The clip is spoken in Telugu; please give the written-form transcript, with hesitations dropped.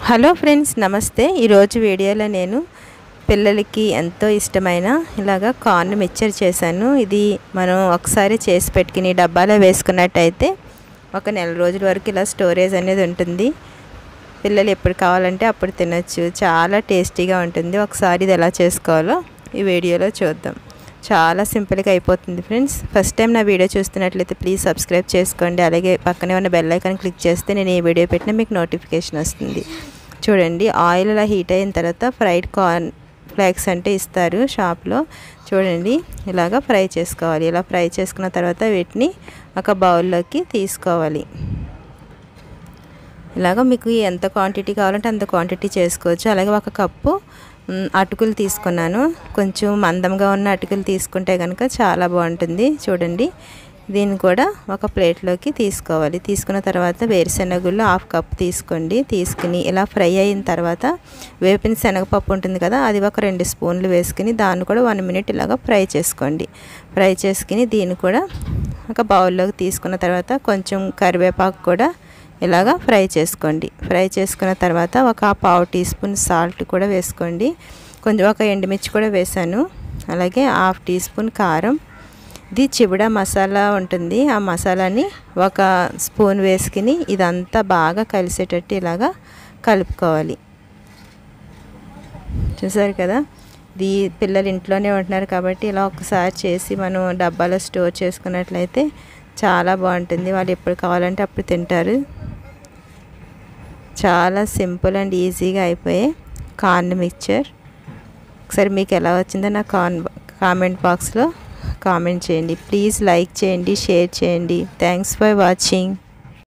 హలో ఫ్రెండ్స్, నమస్తే. ఈరోజు వీడియోలో నేను పిల్లలకి ఎంతో ఇష్టమైన ఇలాగా కార్న్ మిక్చర్ చేశాను. ఇది మనం ఒకసారి చేసి పెట్టుకుని డబ్బాలో వేసుకున్నట్టయితే ఒక నెల రోజుల వరకు ఇలా స్టోరేజ్ అనేది ఉంటుంది. పిల్లలు ఎప్పుడు కావాలంటే అప్పుడు తినొచ్చు. చాలా టేస్టీగా ఉంటుంది. ఒకసారి ఇది ఎలా చేసుకోవాలో ఈ వీడియోలో చూద్దాం. చాలా సింపుల్గా అయిపోతుంది ఫ్రెండ్స్. ఫస్ట్ టైం నా వీడియో చూస్తున్నట్లయితే ప్లీజ్ సబ్స్క్రైబ్ చేసుకోండి. అలాగే పక్కనే ఉన్న బెల్ ఐకాన్ క్లిక్ చేస్తే నేను ఏ వీడియో పెట్టినా మీకు నోటిఫికేషన్ వస్తుంది. చూడండి, ఆయిల్ అలా హీట్ అయిన తర్వాత ఫ్రైడ్ కార్న్ ఫ్లేక్స్ అంటే ఇస్తారు షాప్లో. చూడండి, ఇలాగ ఫ్రై చేసుకోవాలి. ఇలా ఫ్రై చేసుకున్న తర్వాత వీటిని ఒక బౌల్లోకి తీసుకోవాలి. ఇలాగ మీకు ఎంత క్వాంటిటీ కావాలంటే అంత క్వాంటిటీ చేసుకోవచ్చు. అలాగే ఒక కప్పు అటుకులు తీసుకున్నాను. కొంచెం మందంగా ఉన్న అటుకులు తీసుకుంటే కనుక చాలా బాగుంటుంది. చూడండి, దీన్ని కూడా ఒక ప్లేట్లోకి తీసుకోవాలి. తీసుకున్న తర్వాత వేరుశెనగుళ్ళు 1/2 కప్ తీసుకోండి. తీసుకుని ఇలా ఫ్రై అయిన తర్వాత వేపిన శనగపప్పు ఉంటుంది కదా, అది ఒక 2 స్పూన్లు వేసుకుని దాన్ని కూడా 1 మినిట్ ఇలాగ ఫ్రై చేసుకోండి. ఫ్రై చేసుకుని దీన్ని కూడా ఒక బౌల్లోకి తీసుకున్న తర్వాత కొంచెం కరివేపాకు కూడా ఇలాగా ఫ్రై చేసుకోండి. ఫ్రై చేసుకున్న తర్వాత ఒక 1/2 టీ స్పూన్ సాల్ట్ కూడా వేసుకోండి. కొంచెం ఒక ఎండుమిర్చి కూడా వేసాను. అలాగే 1/2 టీ స్పూన్ కారం. ఇది చిబడా మసాలా ఉంటుంది. ఆ మసాలాని ఒక స్పూన్ వేసుకుని ఇదంతా బాగా కలిసేటట్టు ఇలాగా కలుపుకోవాలి. చూసారు కదా, ఇది పిల్లలు ఇంట్లోనే ఉంటున్నారు కాబట్టి ఇలా ఒకసారి చేసి మనం డబ్బాలో స్టోర్ చేసుకున్నట్లయితే చాలా బాగుంటుంది. వాళ్ళు ఎప్పుడు కావాలంటే అప్పుడు తింటారు. చాలా సింపుల్ అండ్ ఈజీగా అయిపోయే కార్న్ మిక్చర్. ఒకసారి మీకు ఎలా వచ్చిందో నా కామెంట్ బాక్స్లో కామెంట్ చేయండి. ప్లీజ్ లైక్ చేయండి, షేర్ చేయండి. Thanks for watching.